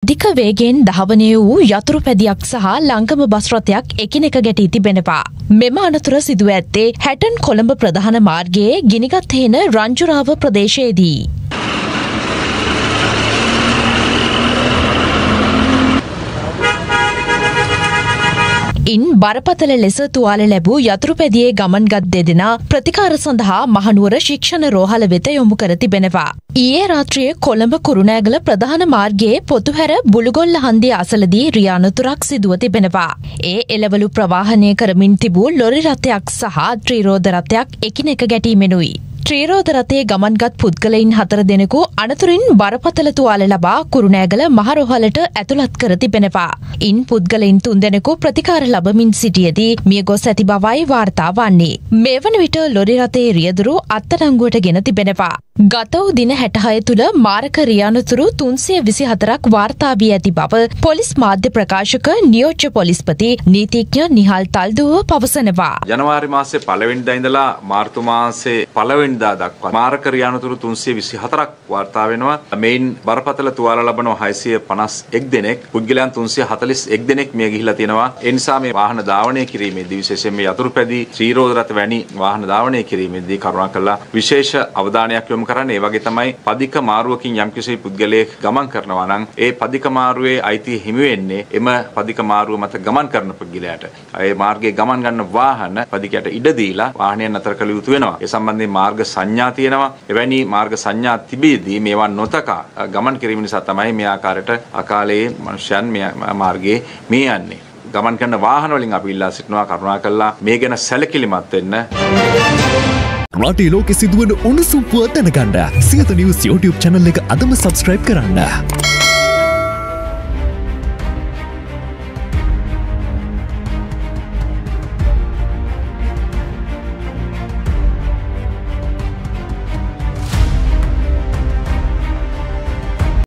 අධික වේගයෙන් ධාවනය වූ යතුරු පැදියක් සහ ලංගම බස් රථයක් එකිනෙක ගැටී තිබෙනවා. මෙම අනතුර සිදුව ඇත්තේ හැටන් කොළඹ ප්‍රධාන මාර්ගයේ ගිනිගත් හේන රංජුරාව ප්‍රදේශයේදී. ඉන් බරපතල ලෙස තුවාල ලැබූ යතුරුපැදියේ ගමන්ගත් දෙදෙනා ප්‍රතිකාර සඳහා මහනුවර ශික්ෂණ රෝහල වෙත යොමු කර තිබෙනවා. ඊයේ රාත්‍රියේ කොළඹ කුරුණෑගල ප්‍රධාන මාර්ගයේ පොතුහැර බුළුගොල්ල හන්දිය අසලදී රියානතුරක් සිදුව තිබෙනවා. ඒ එළවලු ප්‍රවාහනය කරමින් තිබූ ලොරි රථයක් සහ ත්‍රිරෝද රථයක් එකිනෙක ගැටීමෙනුයි. ත්‍රිරෝද රථයේ ගමන්ගත් පුද්ගලයින් 4 දෙනෙකු අනතුරින් බරපතල තුවාල ලබා කුරුණෑගල මහරෝහලට ඇතුළත් කර තිබෙනවා. ඉන් පුද්ගලයින් 3 දෙනෙකු ප්‍රතිකාර ලබමින් සිටියදී මිය ගොස් ඇති බවයි වාර්තා වන්නේ. මේ වන විට ලොරි රථයේ රියදුරු අත්අඩංගුවට ගෙන තිබෙනවා. ගත වූ දින 66 තුළ මාරක රියානතුරු 324ක් වාර්තා වී ඇති බව පොලිස් මාධ්‍ය ප්‍රකාශක නියෝජ්‍ය පොලිස්පති නීතිඥ නිහල් තල්දුව පවසනවා. ජනවාරි මාසයේ 1 වෙනිදා ඉඳලා මාර්තු මාසයේ 1 වෙනිදා දක්වා මාරක රියානතුරු 324ක් වාර්තා වෙනවා. මේන් බරපතල තුවාල ලබන 651 දෙනෙක්, පුද්ගලයන් 341 දෙනෙක් මිය ගිහිලා තියෙනවා. ඒ නිසා මේ වාහන ධාවනය කිරීමේදී විශේෂයෙන් මේ යතුරුපැදි ත්‍රිරෝද රථ වැනි වාහන ධාවනය කිරීමේදී කරුණාකරලා විශේෂ අවධානයක් යොමු කරන්න. ඒ වගේ තමයි පදික මාරුවකින් යම්කිසි පුද්ගලයෙක් ගමන් කරනවා නම් ඒ පදික මාරුවේ අයිතිය හිමි වෙන්නේ එම පදික මාරුව මත ගමන් කරන පුද්ගලයාට. ඒ මාර්ගයේ ගමන් ගන්න වාහන පදිකයට ඉඩ දීලා වාහනයන් අතර කළ යුතු වෙනවා. ඒ සම්බන්ධයෙන් මාර්ග සංඥා තියෙනවා. එවැනි මාර්ග සංඥා තිබෙදී මේවා නොතකා ගමන් කිරීම නිසා තමයි මේ ආකාරයට අකාලයේ මනුෂ්‍යයන් මේ මාර්ගයේ මේ යන්නේ. ගමන් කරන වාහන වලින් අපි ඉල්ලා සිටිනවා කරුණාකරලා මේ ගැන සැලකිලිමත් වෙන්න. රටේ ලෝකෙ සිදුවන උණුසුම් පුවත් දැනගන්න සියත නිවුස් YouTube channel එක අදම subscribe කරන්න.